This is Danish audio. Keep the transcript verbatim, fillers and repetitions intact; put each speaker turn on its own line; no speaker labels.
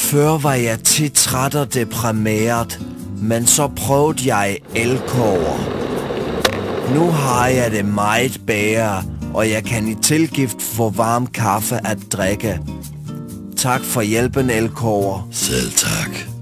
Før var jeg tit træt og deprimeret, men så prøvede jeg Elkoger. Nu har jeg det meget bedre, og jeg kan i tilgift få varm kaffe at drikke. Tak for hjælpen, Elkoger.
Selv tak.